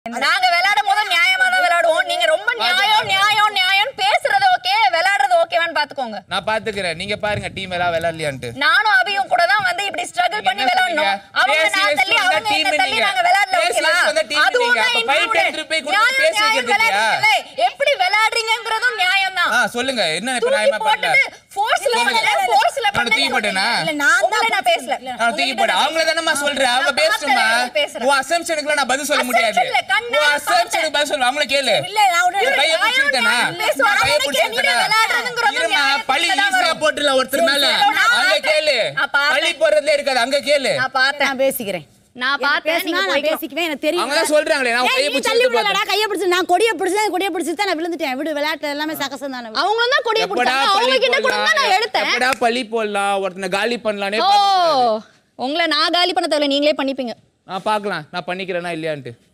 நாங்க விளையாடும் போது நியாயமா தான் விளையாடுவோம். நீங்க ரொம்ப நியாயம் பேசுறது ஓகே, விளையாடுறது ஓகேவான்னு பாத்துக்கோங்க. நான் பாத்துக்கிறேன். நீங்க பாருங்க டீம் எல்லாம் விளையாடலையான்ட்டு. நானும் அபியும் கூட தான் வந்து இப்படி ஸ்ட்ரகிள் பண்ணி விளையாடணும். அவங்க நான் தள்ளி அவங்க என்ன தள்ளி நாங்க விளையாடல ஓகேவா? அதுவும் தான் எப்படி விளையாடுறீங்கங்கறதும் நியாயம் தான். சொல்லுங்க என்ன இப்ப நியாயமா பண்ணல? ஃபோர்ஸ்ல நான் தூக்கி போட்டேனா? இல்ல நான் பேசல. நான் தூக்கி போட. அவங்கள தானமா சொல்றேன். அவங்க பேசுமா? உன் அசம்ப்ஷனுக்குலாம் நான் பதில் சொல்ல முடியாது. உன் அசம்ப்ஷனுக்கு பதில் சொல்ல அவங்கள கேளு. இல்ல நான் உடனே கைய பிடிச்சிட்டேனா? கைய பிடிச்சிட்டேனா? இருமா பழி ஈஸியா போட்டுல ஒருத்தர் மேல. அங்க கேளு. பழி போறதுல இருக்காது. அங்க கேளு. நான் பார்த்தேன். நான் பேசிக்கிறேன். நான் பார்த்தேன். நீங்க நான் பேசிக்குவேன். எனக்கு தெரியும். அவங்க தான் சொல்றாங்களே நான் கைய பிடிச்சிட்டேன். கைய பிடிச்சு நான் கொடிய பிடிச்சு தான் நான் விழுந்துட்டேன். விடு விளையாட்டு எல்லாமே சகசம் தானே. அவங்க தான் கொடிய பிடிச்சாங்க. அவங்க கிட்ட கொடுத்தா நான் எடுத்தேன். எப்படா பழி போடலாம் ஒருத்தனை காலி பண்ணலானே ஓ உங்களை நான் காலி பண்ண தேவையில்ல, நீங்களே பண்ணிப்பீங்க. நான் பார்க்கலாம் நான் பண்ணிக்கிறேனா இல்லையான்ட்டு.